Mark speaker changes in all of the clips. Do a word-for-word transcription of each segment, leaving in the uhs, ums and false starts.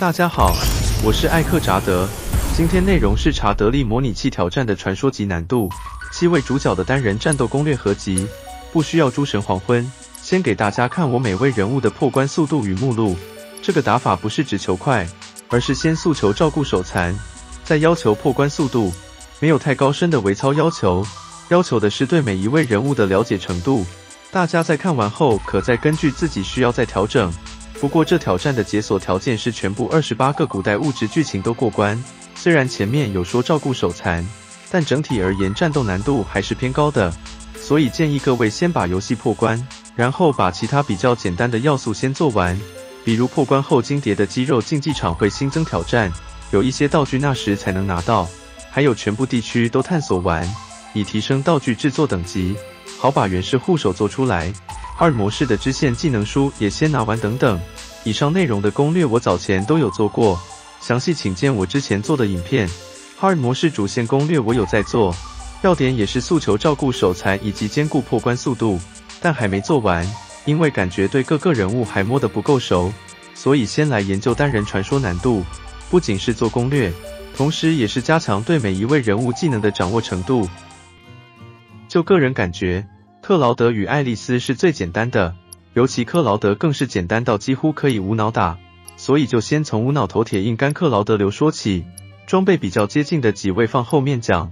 Speaker 1: 大家好，我是艾克扎德。今天内容是查德利模拟器挑战的传说级难度，七位主角的单人战斗攻略合集，不需要诸神黄昏。先给大家看我每位人物的破关速度与目录。这个打法不是只求快，而是先诉求照顾手残，再要求破关速度，没有太高深的微操要求，要求的是对每一位人物的了解程度。大家在看完后，可再根据自己需要再调整。不过这挑战的解锁条件是全部二十八个古代物质剧情都过关。虽然前面有说照顾手残，但整体而言战斗难度还是偏高的，所以建议各位先把游戏破关，然后把其他比较简单的要素先做完。比如破关后金蝶的肌肉竞技场会新增挑战，有一些道具那时才能拿到，还有全部地区都探索完，以提升道具制作等级，好把原式护手做出来。二模式的支线技能书也先拿完等等。以上内容的攻略我早前都有做过，详细请见我之前做的影片。Hard 模式主线攻略我有在做，要点也是诉求照顾手残以及兼顾破关速度，但还没做完，因为感觉对各个人物还摸得不够熟，所以先来研究单人传说难度。不仅是做攻略，同时也是加强对每一位人物技能的掌握程度。就个人感觉，克劳德与爱丽丝是最简单的，尤其克劳德更是简单到几乎可以无脑打，所以就先从无脑头铁硬干克劳德流说起，装备比较接近的几位放后面讲。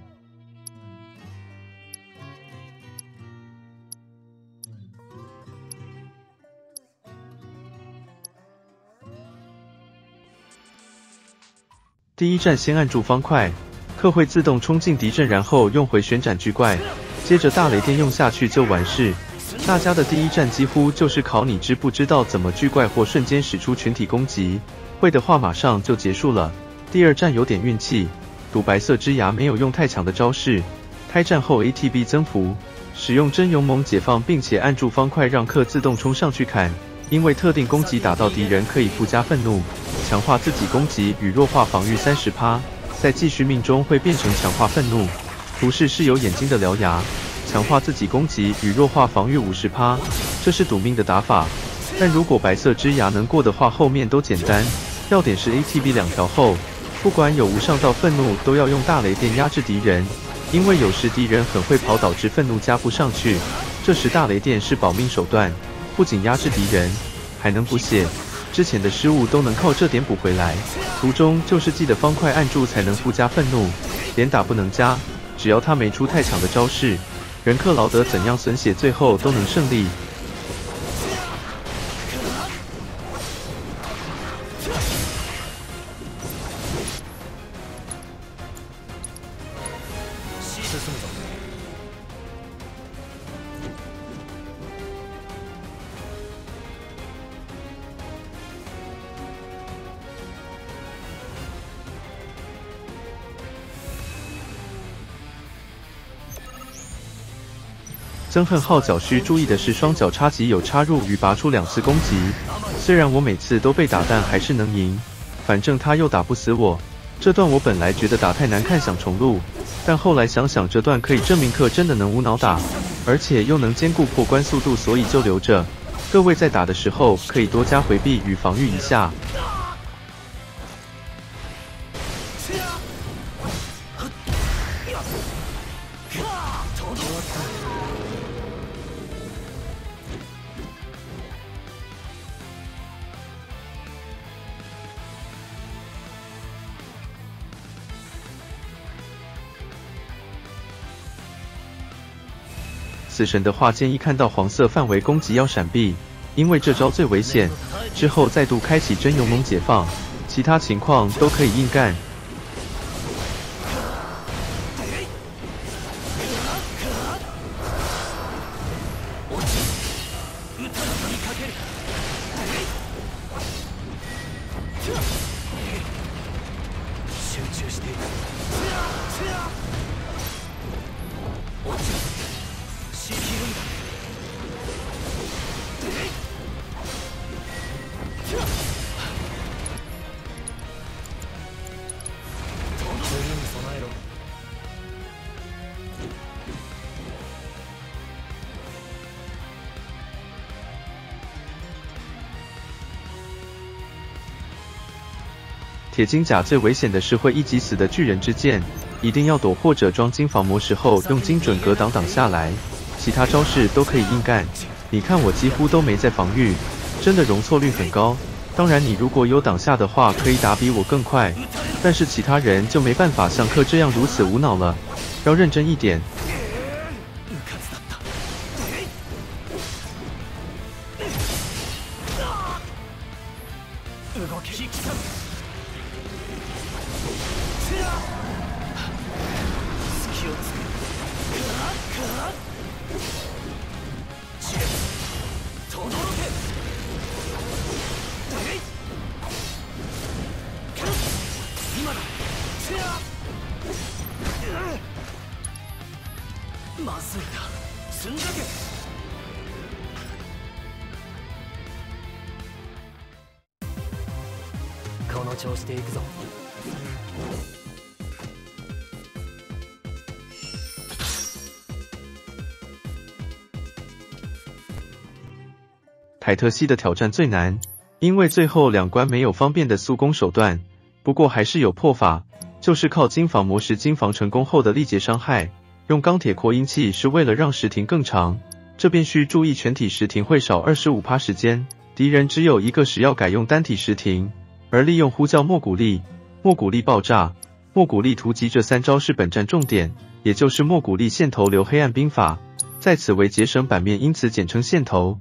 Speaker 1: 第一站先按住方块，克会自动冲进敌阵，然后用回旋斩巨怪，接着大雷电用下去就完事。大家的第一站几乎就是考你知不知道怎么巨怪或瞬间使出群体攻击，会的话马上就结束了。第二站有点运气，赌白色之牙没有用太强的招式，开战后 A T B 增幅，使用真勇猛解放，并且按住方块让克自动冲上去砍，因为特定攻击打到敌人可以附加愤怒，强化自己攻击与弱化防御 百分之三十， 在继续命中会变成强化愤怒。图示是有眼睛的獠牙，强化自己攻击与弱化防御 百分之五十， 这是赌命的打法。但如果白色之牙能过的话，后面都简单。要点是 A T B 两条后，不管有无上到愤怒都要用大雷电压制敌人，因为有时敌人很会跑，导致愤怒加不上去，这时大雷电是保命手段，不仅压制敌人，还能补血，之前的失误都能靠这点补回来。途中就是记得方块按住才能附加愤怒，连打不能加，只要他没出太强的招式，人克劳德怎样损血最后都能胜利。憎恨号角需注意的是，双脚插戟有插入与拔出两次攻击，虽然我每次都被打，但还是能赢，反正他又打不死我。这段我本来觉得打太难看，想重录，但后来想想这段可以证明克真的能无脑打，而且又能兼顾破关速度，所以就留着。各位在打的时候可以多加回避与防御一下。死神的话，建议看到黄色范围攻击要闪避，因为这招最危险。之后再度开启真勇猛解放，其他情况都可以硬干。 铁金甲最危险的是会一击死的巨人之剑，一定要躲或者装金防魔石后用精准格挡挡下来，其他招式都可以硬干。你看我几乎都没在防御，真的容错率很高。当然你如果有挡下的话，可以打比我更快，但是其他人就没办法像克这样如此无脑了，要认真一点。
Speaker 2: まずいな、すんだけ。この調子でいくぞ。
Speaker 1: 凯特西的挑战最难，因为最后两关没有方便的速攻手段，不过还是有破法，就是靠金防魔石金防成功后的力竭伤害。用钢铁扩音器是为了让时停更长，这边需注意全体时停会少 百分之二十五 时间，敌人只有一个时要改用单体时停，而利用呼叫莫古力、莫古力爆炸、莫古力突击这三招是本战重点，也就是莫古力线头流黑暗兵法，在此为节省版面，因此简称线头。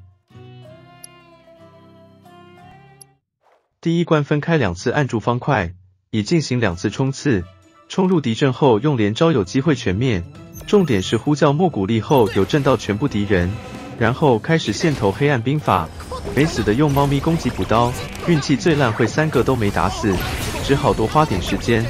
Speaker 1: 第一关分开两次按住方块，以进行两次冲刺，冲入敌阵后用连招有机会全灭。重点是呼叫莫古力后有震到全部敌人，然后开始线头黑暗兵法，没死的用猫咪攻击补刀，运气最烂会三个都没打死，只好多花点时间。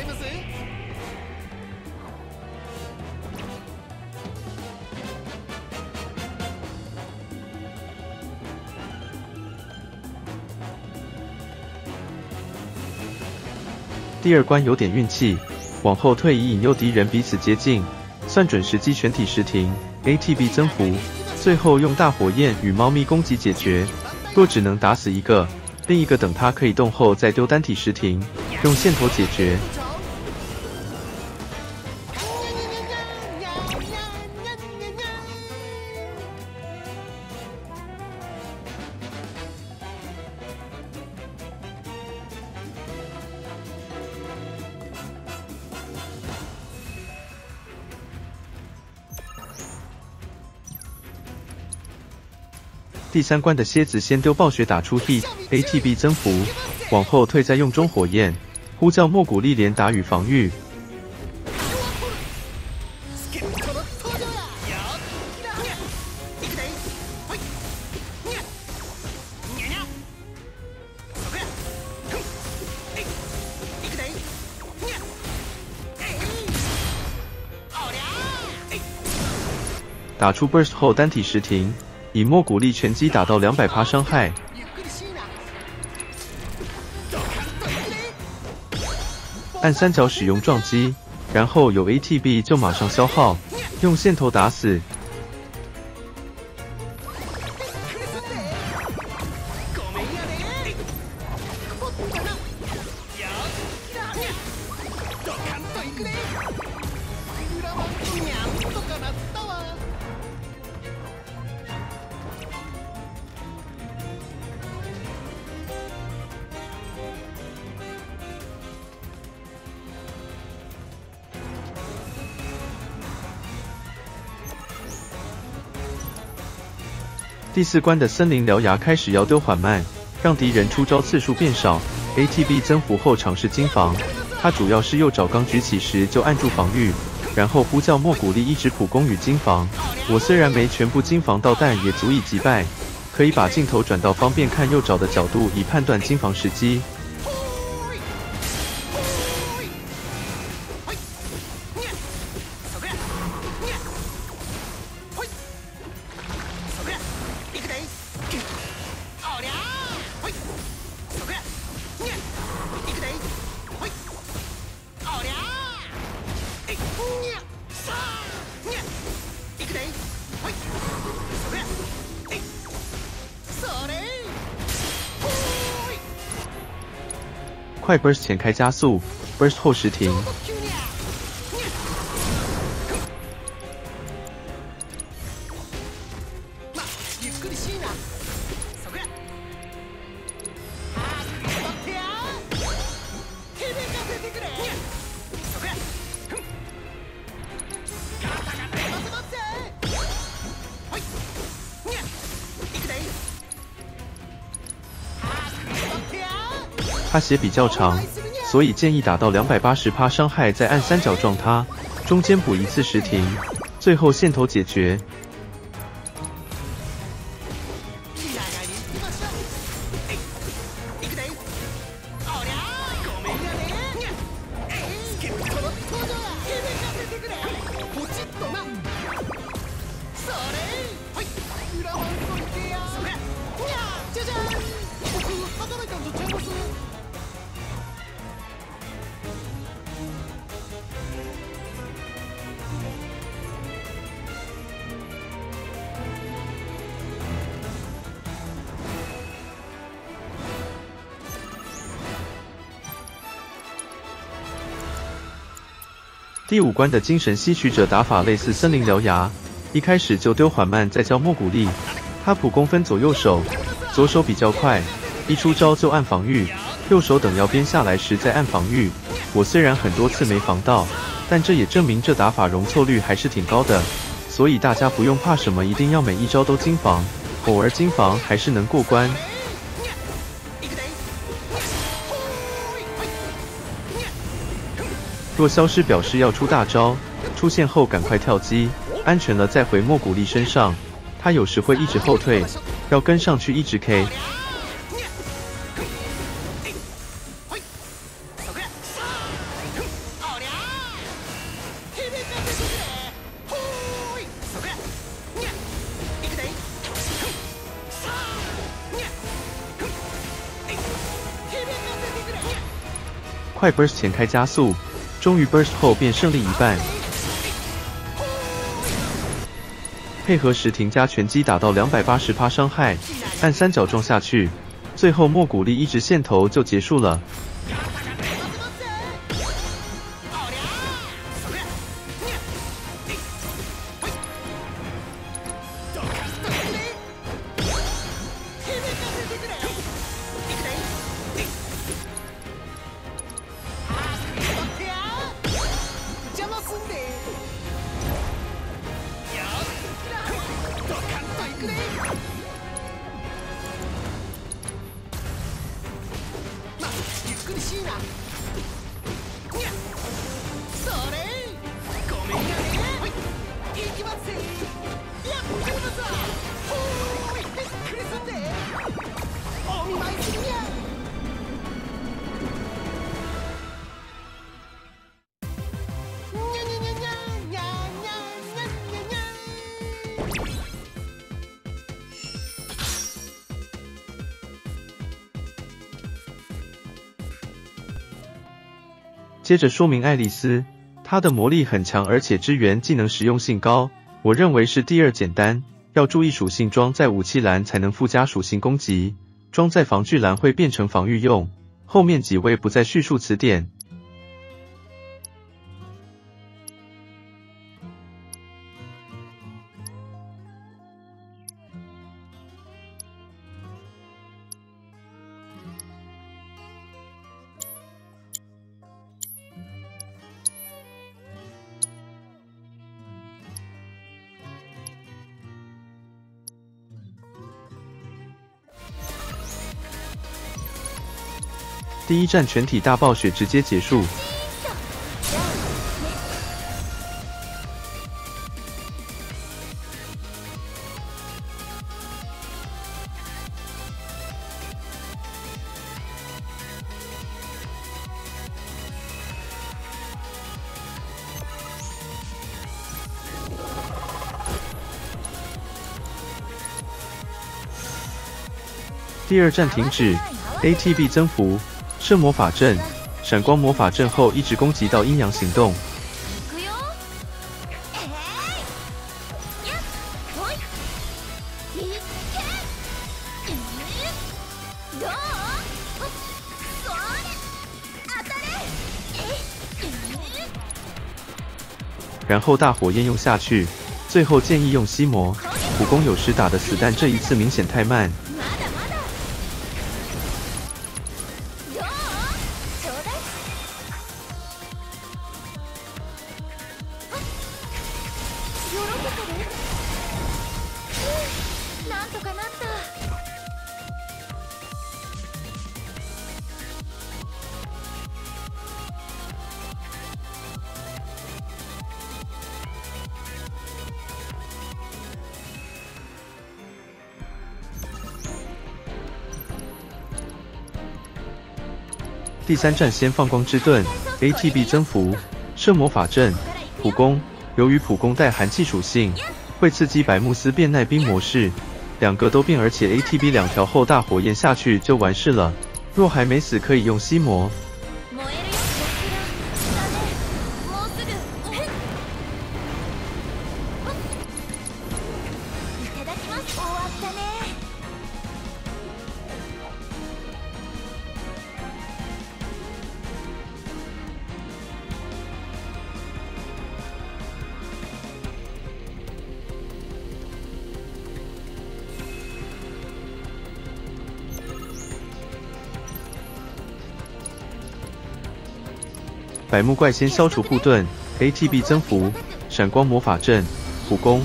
Speaker 1: 第二关有点运气，往后退以引诱敌人彼此接近，算准时机全体时停 ，A T B 增幅，最后用大火焰与猫咪攻击解决。若只能打死一个，另一个等它可以动后再丢单体时停，用线头解决。第三关的蝎子先丢暴雪打出 Heat A T B 增幅，往后退再用中火焰，呼叫莫古力连打与防御。打出 Burst 后单体时停。以莫古力拳击打到 百分之两百 伤害，按三角使用撞击，然后有 A T B 就马上消耗，用线头打死。第四关的森林獠牙开始摇丢缓慢，让敌人出招次数变少。A T B 增幅后尝试金防，它主要是右爪刚举起时就按住防御，然后呼叫莫古力一直普攻与金防。我虽然没全部金防到，但也足以击败。可以把镜头转到方便看右爪的角度，以判断金防时机。 快 burst 前开加速 ，burst 后时停。他血比较长，所以建议打到 百分之两百八十 伤害再按三角撞他，中间补一次时停，最后线头解决。第五关的精神吸取者打法类似森林獠牙，一开始就丢缓慢再教莫古力，他普攻分左右手，左手比较快，一出招就按防御，右手等要边下来时再按防御。我虽然很多次没防到，但这也证明这打法容错率还是挺高的，所以大家不用怕什么一定要每一招都精防，偶尔精防还是能过关。若消失表示要出大招，出现后赶快跳击，安全了再回莫古力身上。他有时会一直后退，要跟上去一直 K。快 burst 前开加速。终于 burst 后便胜利一半，配合时停加拳击打到 百分之两百八十 伤害，按三角撞下去，最后莫古力一直线头就结束了。接着说明爱丽丝，她的魔力很强，而且支援技能实用性高，我认为是第二简单。要注意属性装在武器栏才能附加属性攻击，装在防具栏会变成防御用。后面几位不再叙述此点。第一战全体大暴血直接结束。第二战停止 ，A T B 增幅。射魔法阵，闪光魔法阵后一直攻击到阴阳行动。 然后大火焰用下去，最后建议用吸魔。普攻有时打得死，但这一次明显太慢。
Speaker 3: なんとかなった。
Speaker 1: 第三站先放光之盾 ，A T B 增幅，摄魔法阵，普攻。由于普攻带寒气属性，会刺激白慕斯变耐冰模式。两个都变，而且 A T B 两条后大火焰下去就完事了。若还没死，可以用吸魔。百目怪先消除护盾 ，A T B 增幅，闪光魔法阵，普攻。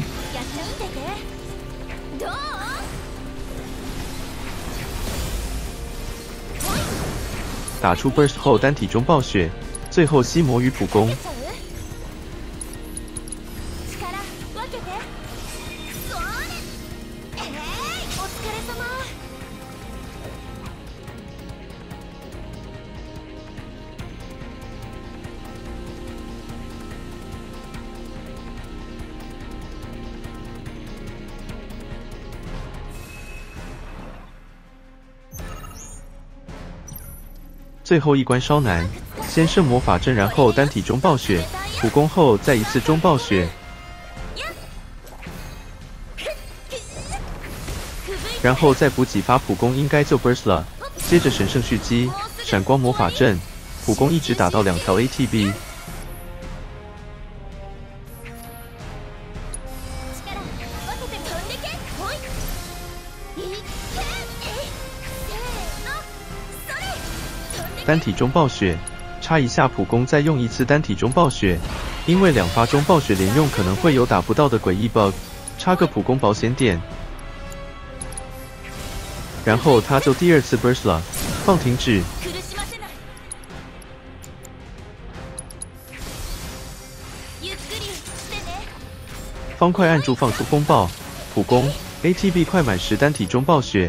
Speaker 1: 打出 burst 后单体中暴雪，最后吸魔与普攻。最后一关稍难，先射魔法阵，然后单体中暴雪，普攻后再一次中暴雪，然后再补几发普攻，应该就 burst 了。接着神圣蓄积，闪光魔法阵，普攻一直打到两条 A T B。单体中暴雪，插一下普攻，再用一次单体中暴雪，因为两发中暴雪连用可能会有打不到的诡异 bug， 插个普攻保险点，然后他就第二次 burst 了，放停止。方块按住放出风暴，普攻 A T B 快满时单体中暴雪。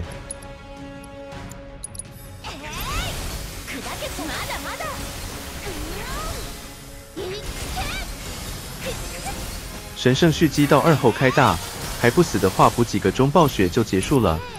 Speaker 1: 神圣蓄积到二后开大，还不死的话补几个中暴雪就结束了。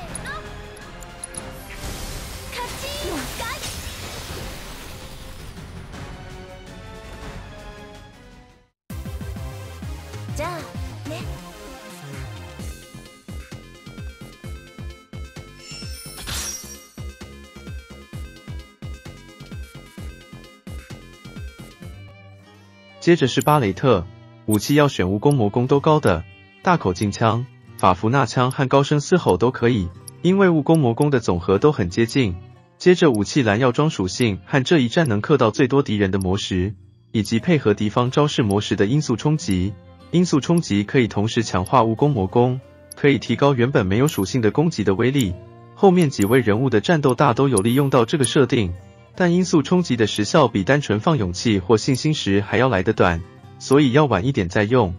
Speaker 1: 接着是巴雷特。武器要选蜈蚣魔弓都高的，大口径枪、法芙娜枪和高声嘶吼都可以，因为蜈蚣魔弓的总和都很接近。接着武器栏要装属性和这一战能克到最多敌人的魔石，以及配合敌方招式魔石的音速冲击。音速冲击可以同时强化蜈蚣魔弓，可以提高原本没有属性的攻击的威力。后面几位人物的战斗大都有利用到这个设定，但音速冲击的时效比单纯放勇气或信心石还要来得短。所以要晚一点再用。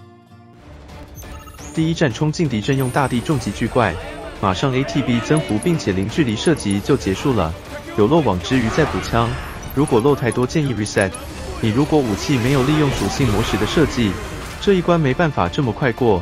Speaker 1: 第一站冲进敌阵用大地重击巨怪，马上 A T B 增幅，并且零距离射击就结束了。有漏网之鱼再补枪，如果漏太多建议 reset。你如果武器没有利用属性魔石的设计，这一关没办法这么快过。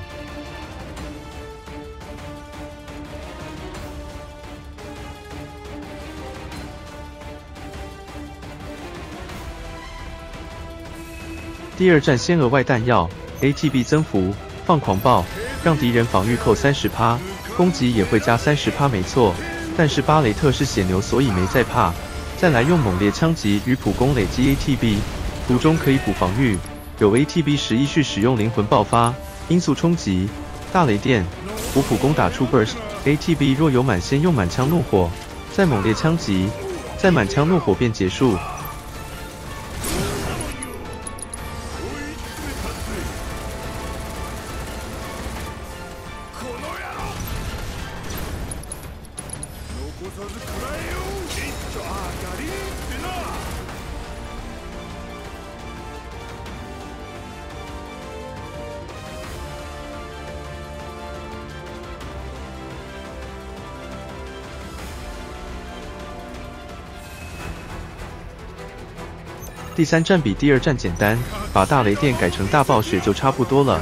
Speaker 1: 第二站先额外弹药 A T B 增幅，放狂暴，让敌人防御扣 百分之三十， 攻击也会加 百分之三十 没错，但是巴雷特是血牛，所以没在怕。再来用猛烈枪击与普攻累积 A T B， 途中可以补防御， 有 A T B 十一续使用灵魂爆发、音速冲击、大雷电、普普攻打出 burst。A T B 若有满先用满枪怒火，再猛烈枪击，再满枪怒火便结束。第三战比第二战简单，把大雷电改成大暴雪就差不多了。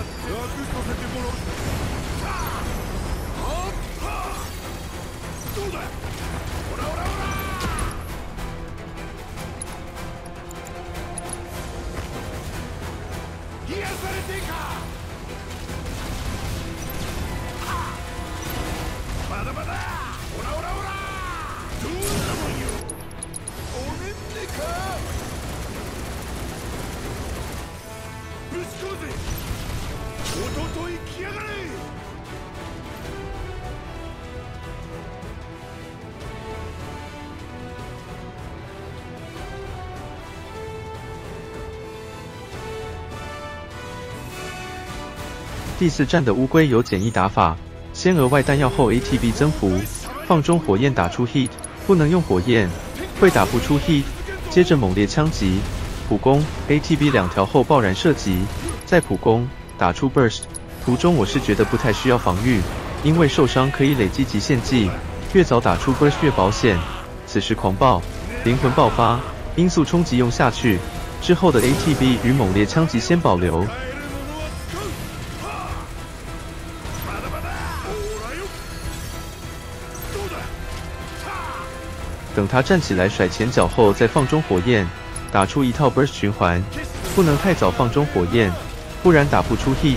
Speaker 1: 第四战的乌龟有简易打法，先额外弹药后 A T B 增幅，放中火焰打出 hit， 不能用火焰，会打不出 hit， 接着猛烈枪击，普攻 A T B 两条后爆燃射击，再普攻打出 burst。途中我是觉得不太需要防御，因为受伤可以累积极限技，越早打出 burst 越保险。此时狂暴、灵魂爆发、音速冲击用下去，之后的 A T B 与猛烈枪击先保留。等他站起来甩前脚后，再放中火焰，打出一套 burst 循环，不能太早放中火焰，不然打不出 hit。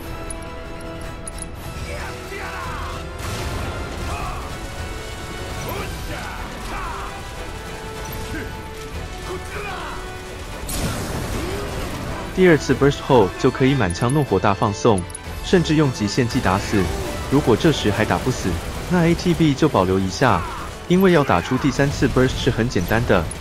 Speaker 1: 第二次 burst 后就可以满枪怒火大放送，甚至用极限技打死。如果这时还打不死，那 A T B 就保留一下。因为要打出第三次 burst 是很简单的。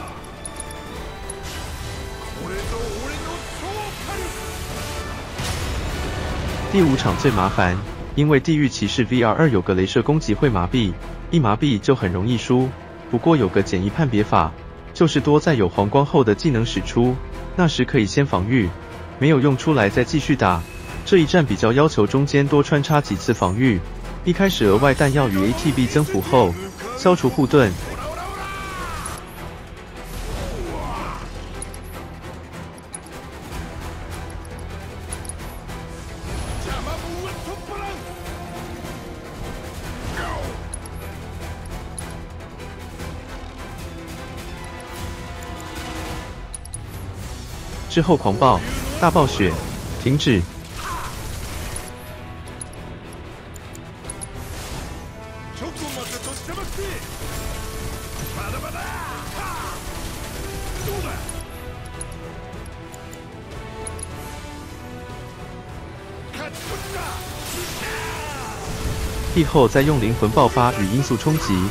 Speaker 1: 第五场最麻烦，因为地狱骑士 V R 二有个雷射攻击会麻痹，一麻痹就很容易输。不过有个简易判别法，就是多在有黄光后的技能使出，那时可以先防御，没有用出来再继续打。这一战比较要求中间多穿插几次防御，一开始额外弹药与 A T B 增幅后。消除护盾，之后狂暴、大暴雪，停止。地后再用灵魂爆发与音速冲击。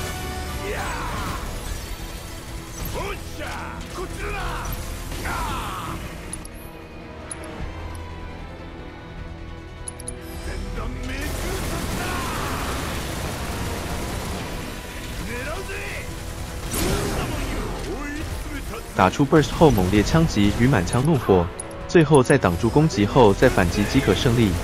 Speaker 1: 打出 burst 后猛烈枪击与满枪怒火，最后在挡住攻击后再反击即可胜利。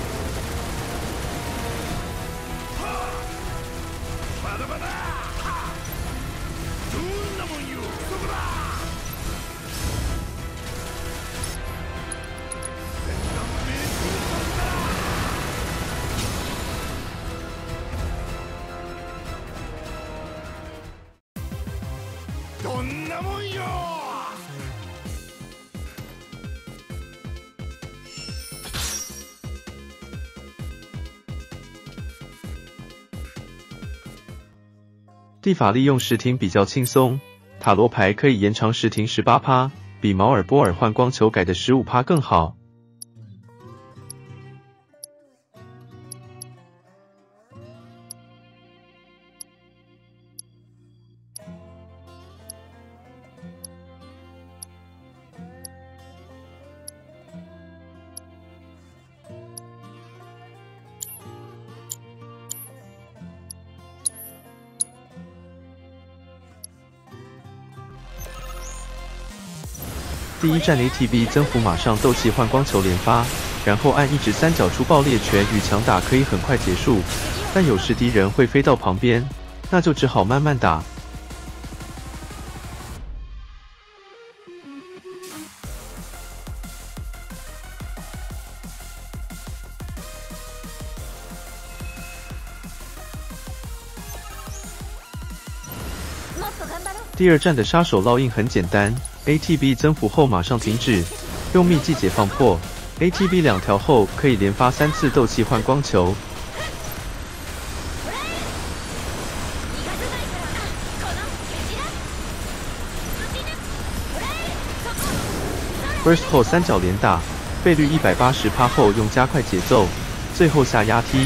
Speaker 4: どんなもんよ。
Speaker 1: 地法利用时停比较轻松，塔罗牌可以延长时停 百分之十八， 比毛尔波尔换光球改的 百分之十五 更好。第一站 A T B 增幅马上斗气换光球连发，然后按一直三角出爆裂拳与强打可以很快结束，但有时敌人会飞到旁边，那就只好慢慢打。第二站的杀手烙印很简单 ，A T B 增幅后马上停止，用秘技解放破 ，A T B 两条后可以连发三次斗气换光球。Burst 后三角连打，倍率 百分之一百八十 后用加快节奏，最后下压踢。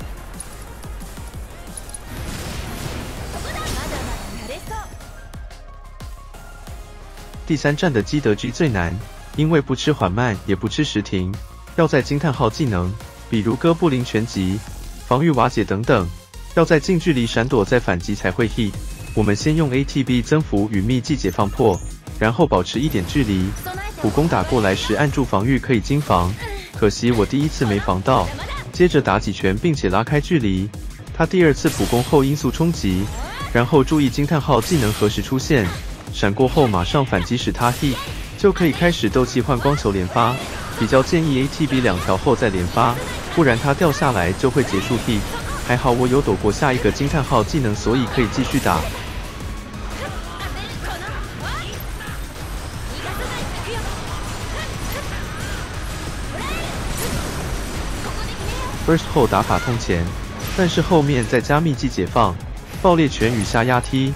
Speaker 1: 第三站的基德 G 最难，因为不吃缓慢，也不吃时停，要在惊叹号技能，比如哥布林拳击、防御瓦解等等，要在近距离闪躲再反击才会 hit。我们先用 A T B 增幅与秘技解放破，然后保持一点距离，普攻打过来时按住防御可以精防，可惜我第一次没防到，接着打几拳并且拉开距离。他第二次普攻后音速冲击，然后注意惊叹号技能何时出现。闪过后马上反击使他 hit， 就可以开始斗气换光球连发。比较建议 A T B 两条后再连发，不然它掉下来就会结束 hit。还好我有躲过下一个惊叹号技能，所以可以继续打。Burst 后打法痛前，但是后面再加秘技解放、爆裂拳与下压踢。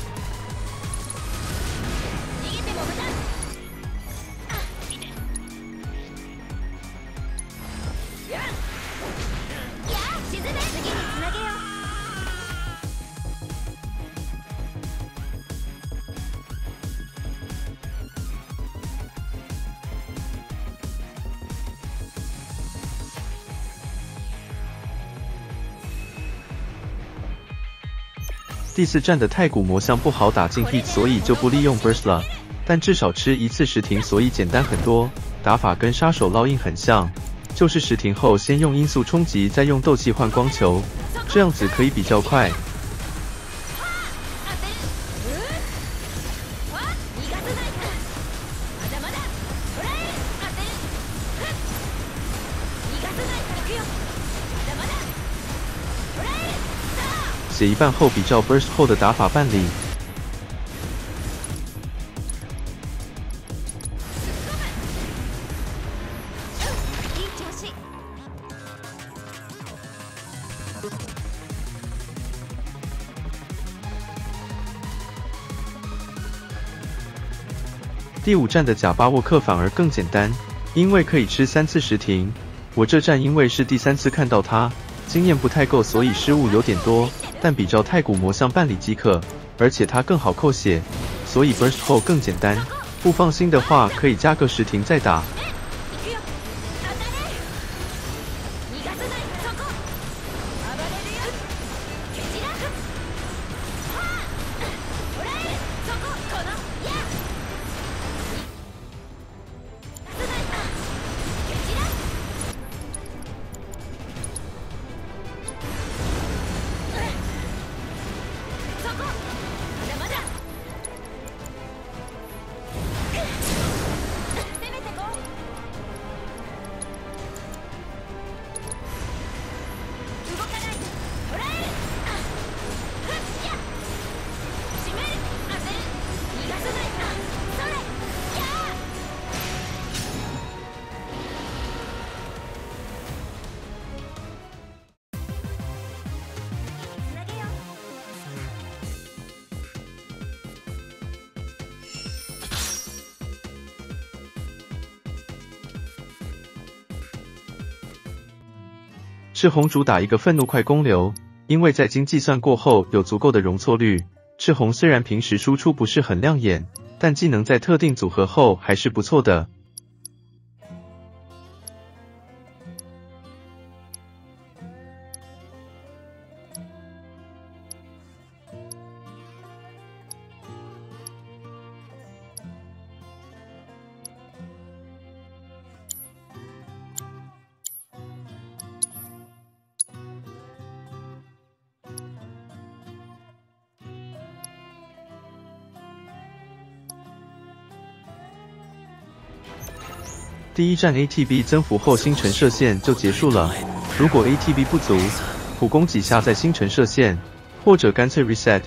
Speaker 1: 第四站的太古魔像不好打进 hit， 所以就不利用 burst 了，但至少吃一次时停，所以简单很多。打法跟杀手烙印很像，就是时停后先用音速冲击，再用斗气换光球，这样子可以比较快。写一半后比照 burst 后的打法办理。第五站的贾巴沃克反而更简单，因为可以吃三次时停。我这站因为是第三次看到他，经验不太够，所以失误有点多。但比照太古魔像办理即可，而且它更好扣血，所以 burst 后更简单。不放心的话，可以加个时停再打。 赤红主打一个愤怒快攻流，因为在经计算过后有足够的容错率。赤红虽然平时输出不是很亮眼，但技能在特定组合后还是不错的。第一站 A T B 增幅后星辰射线就结束了。如果 A T B 不足，普攻几下再星辰射线，或者干脆 reset。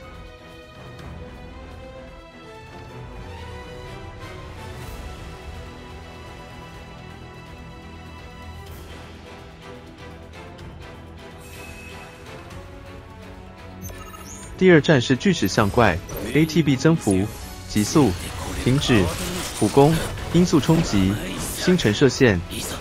Speaker 1: 第二站是巨齿象怪 ，A T B 增幅、急速、停止、普攻、音速冲击。星辰射线，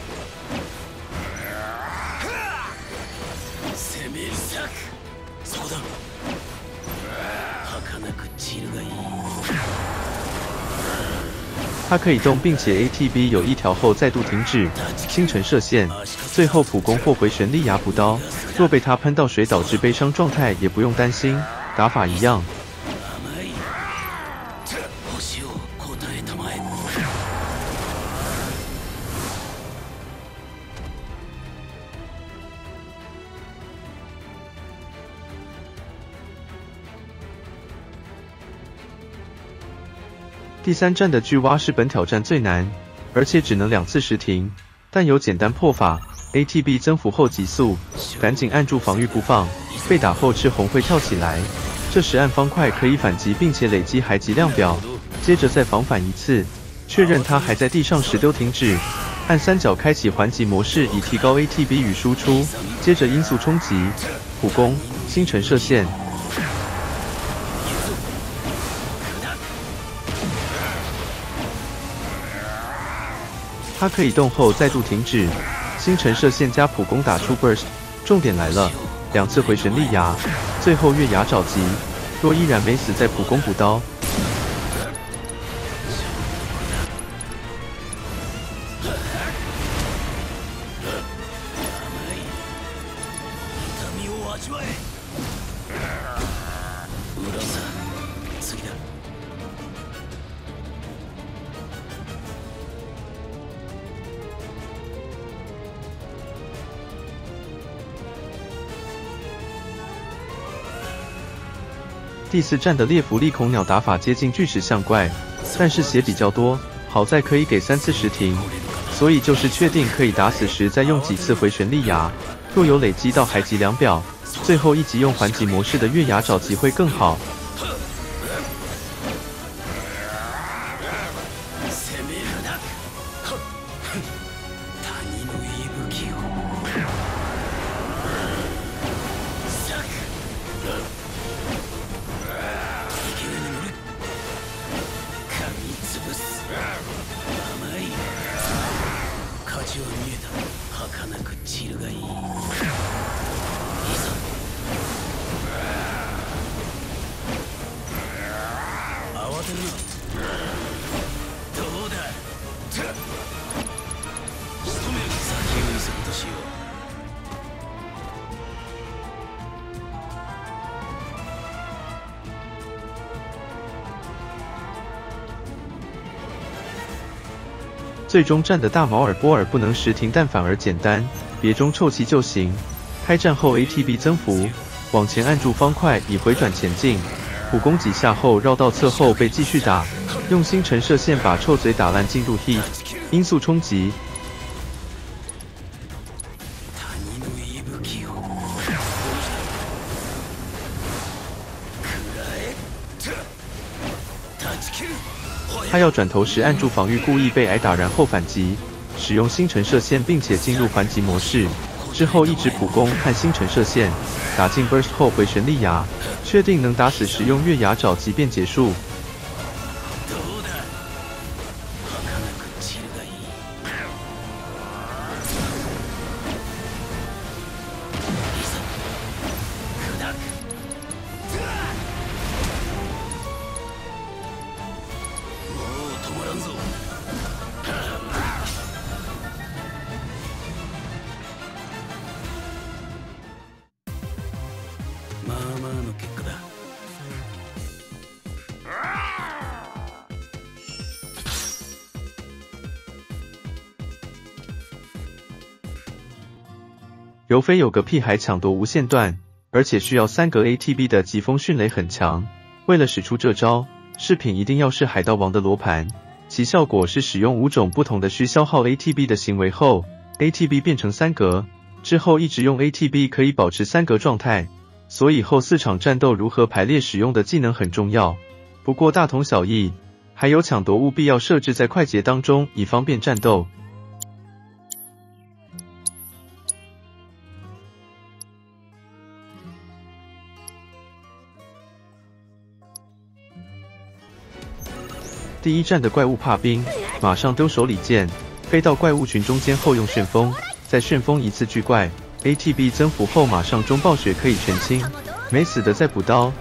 Speaker 1: 它可以动，并且 A T B 有一条后再度停止。星辰射线，最后普攻或回旋利牙补刀。若被它喷到水导致悲伤状态，也不用担心，打法一样。第三站的巨蛙是本挑战最难，而且只能两次时停，但有简单破法。A T B 增幅后急速，赶紧按住防御不放，被打后赤红会跳起来，这时按方块可以反击，并且累积还击量表，接着再防反一次，确认它还在地上时丢停止，按三角开启还击模式以提高 A T B 与输出，接着音速冲击、普攻、星辰射线。它可以动后再度停止，星辰射线加普攻打出 burst。重点来了，两次回旋利牙，最后月牙找急。若依然没死，再普攻补刀。第四站的猎蝠利恐鸟打法接近巨齿象怪，但是血比较多，好在可以给三次时停，所以就是确定可以打死时再用几次回旋利牙。若有累积到还击量表，最后一击用还击模式的月牙找击会更好。最终战的大毛尔波尔不能时停，但反而简单，别中臭气就行。开战后 A T B 增幅，往前按住方块以回转前进，普攻几下后绕到侧后被继续打，用星辰射线把臭嘴打烂进入 Heat， 音速冲击。他要转头时按住防御，故意被挨打，然后反击，使用星辰射线，并且进入还击模式。之后一直普攻和星辰射线，打进 burst 后回旋利牙，确定能打死时用月牙找即便结束。
Speaker 2: らんぞ。まあまあの結果だ。
Speaker 1: 尤菲有个屁孩抢夺无限段，而且需要三格 A T B 的疾风迅雷很强。为了使出这招，饰品一定要是海盗王的罗盘。其效果是使用五种不同的需消耗 A T B 的行为后 ，A T B 变成三格，之后一直用 A T B 可以保持三格状态。所以后四场战斗如何排列使用的技能很重要。不过大同小异，还有抢夺务必要设置在快捷当中，以方便战斗。第一战的怪物怕冰，马上丢手里剑，飞到怪物群中间后用旋风，再旋风一次巨怪 ，A T B 增幅后马上中暴雪可以全清，没死的再补刀。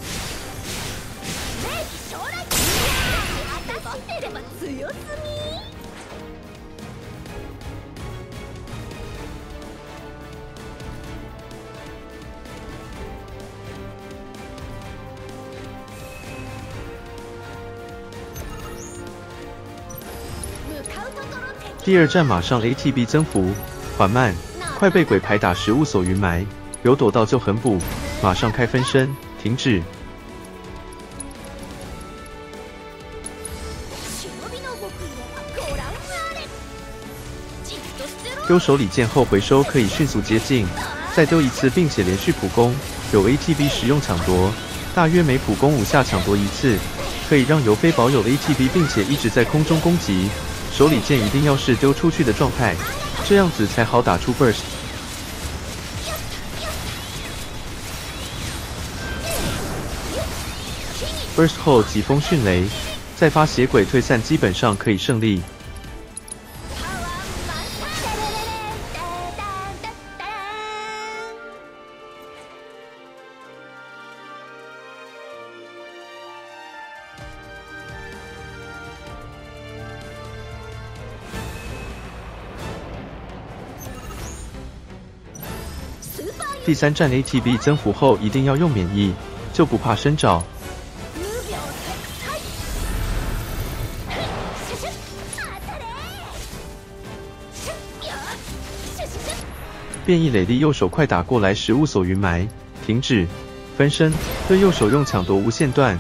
Speaker 1: 第二战马上 A T B 增幅缓慢，快被鬼牌打时无所云埋，有躲到就很补，马上开分身，停止。丢手里剑后回收可以迅速接近，再丢一次并且连续普攻，有 A T B 使用抢夺，大约每普攻五下抢夺一次，可以让尤菲保有 A T B 并且一直在空中攻击。手里剑一定要是丢出去的状态，这样子才好打出 burst。burst 后疾风迅雷，再发血鬼退散，基本上可以胜利。第三战 A T B 增幅后一定要用免疫，就不怕生爪。变异累力右手快打过来时无所云埋，停止，分身，对右手用抢夺无限段。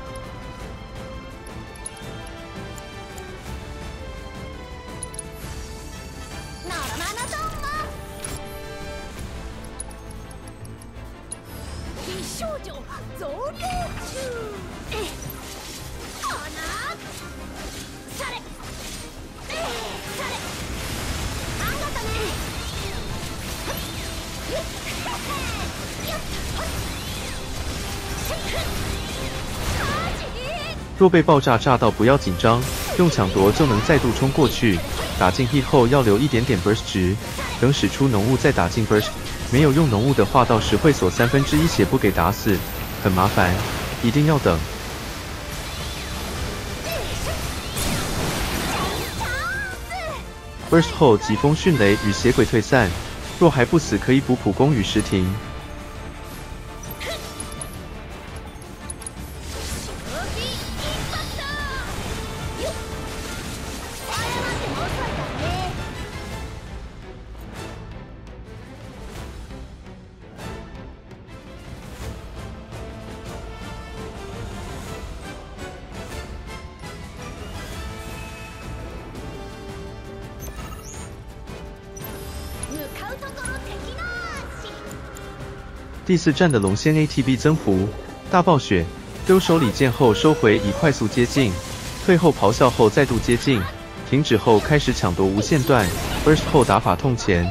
Speaker 1: 若被爆炸炸到不要紧张，用抢夺就能再度冲过去。打进 hit 后要留一点点 burst 值，等使出浓雾再打进 burst。没有用浓雾的话，到时会锁三分之一血不给打死，很麻烦，一定要等。burst 后疾风迅雷与血鬼退散，若还不死可以补普攻与时停。第四战的龙仙 A T B 增幅，大暴雪，丢手里剑后收回以快速接近，退后咆哮后再度接近，停止后开始抢夺无限段 ，burst 后打法痛前。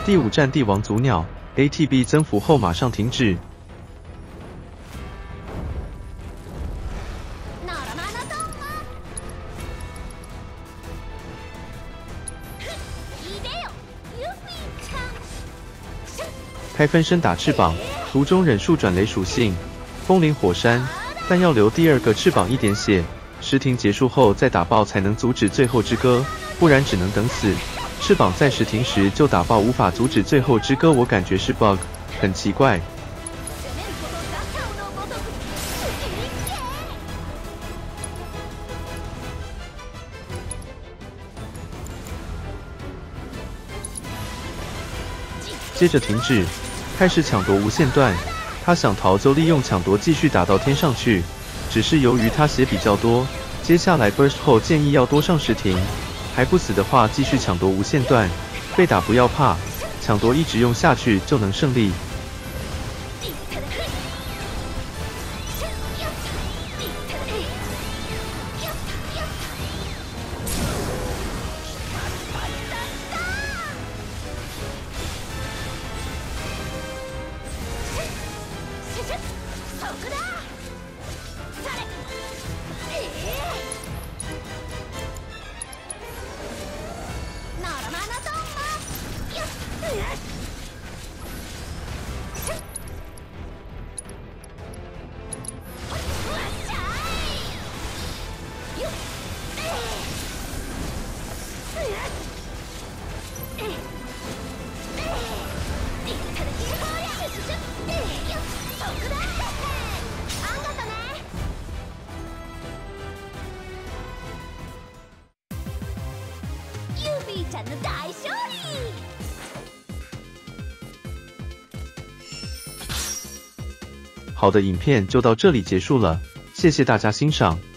Speaker 1: 第五站帝王族鸟 A T B 增幅后马上停止。开分身打翅膀，途中忍术转雷属性，风灵火山，但要留第二个翅膀一点血。时停结束后再打爆才能阻止最后之歌，不然只能等死。翅膀在时停时就打爆，无法阻止最后之歌，我感觉是 bug， 很奇怪。接着停止，开始抢夺无限段。他想逃就利用抢夺继续打到天上去，只是由于他血比较多，接下来 burst 后建议要多上时停，还不死的话继续抢夺无限段。被打不要怕，抢夺一直用下去就能胜利。好的，影片就到这里结束了，谢谢大家欣赏。